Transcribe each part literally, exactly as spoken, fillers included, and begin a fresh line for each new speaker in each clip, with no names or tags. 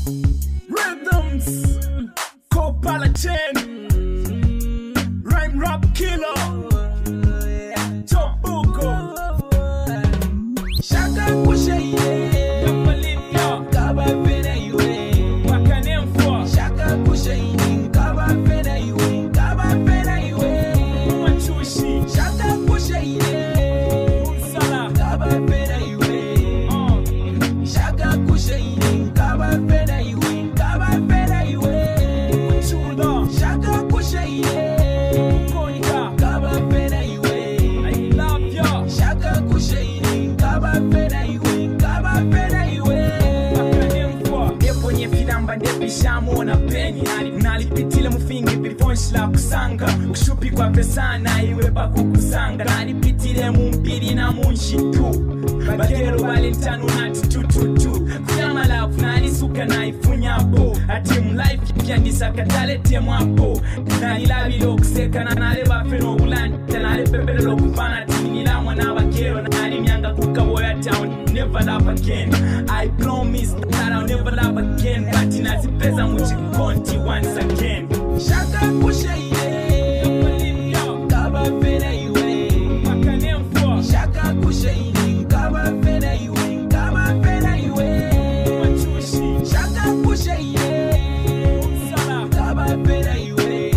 Rhythms, co-palatin, rhyme rap killer, top Bugga, Shakakushe, Kapalipya, Kaba Fena Yue, Wakanemfwa, Shakakushe, Kaba Fena Yue, Kaba Fena Yue, Machushi, Shakakushe, Sala, Kaba Fena Yue, Shakakushe, Kaba Fena Yue, Kaba Fena Yue, Chuda, Shakakushe, Konika, Kaba Fena Yue, I love ya, Shakakushe, Kaba Fena Yue, Kaba Fena Yue, Wakanemfwa, Depo nye filamba depi shamo na peni, nalipitile mufingi bifonshi la kusanga, kushupi kwa pesana iwe bako kusanga, nalipitile mumpiri na munshitu, bakero balentano nati tututu, kuyama lafu nalisuka na ifunya po, ati mlife kiandisa katale temu hapo, nalilabilo kuseka na naleba feno ulanta, nalepepele kupana tini la mwana bakero, nalimyanga kukaboya town, never love again, I promise that I'll never love again, kati nazipeza muchikonti once again, Shakakushe, Kaba Fena Yue, Wakanemfwa, Shakakushe, Kaba Fena Yue, Kaba Fena Yue, Machushi, Shakakushe, Sala, Kaba Fena Yue,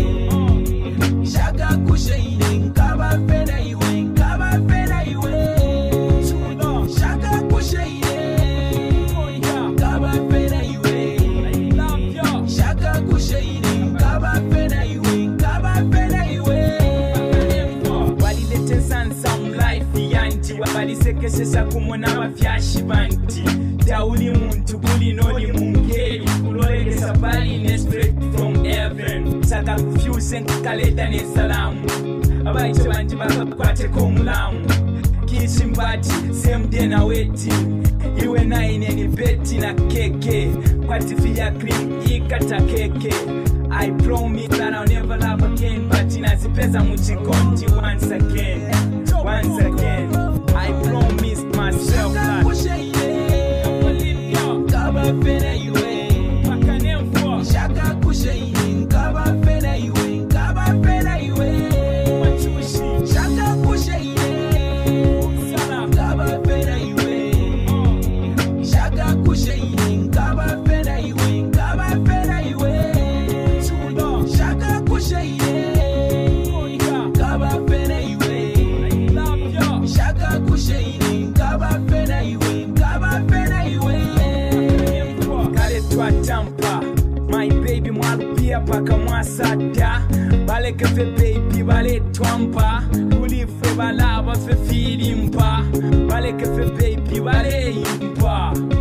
Shakakushe, Kaba Fena Yue, Kaba Fena Yue, Chuda, Shakakushe, Konika, Kaba Fena Yue, I love ya, Shakakushe, Kaba Fena Yue, Kaba Fena Yue, walilete some life yanti, wabalisekesesa kumona wafyashi banti, tauli muntu kulinoni mungeli, kulolegesa bali ne straight from heaven, saka kufuse nkukaleta ne salamu, abaiche banji bakakwate komulamu, kishimbati same day na weti, iwe na ineni beti na keke, kwati fiya cream ikata keke, I promise that I'll never love again, but inazipeza muchikonti once again, once again, I promised myself that Kaba Fena Yue, Wakanemfwa, Shakakushe, Kaba Fena Yue, Kaba Fena Yue, Machushi, Shakakushe, Sala, Kaba Fena Yue, Shakakushe, Kaba Fena Yue, Kaba Fena Yue, Chuda, Shakakushe, Konika, Kaba Fena Yue, I love ya, Shakakushe, Kaba Fena Yue, Kaba Fena Yue, Kale twa tampa, my baby mwalupia paka mwasada, baleke fe baby bale twampa, ulifwe balaba fe filimpa, baleke fe baby bale impa.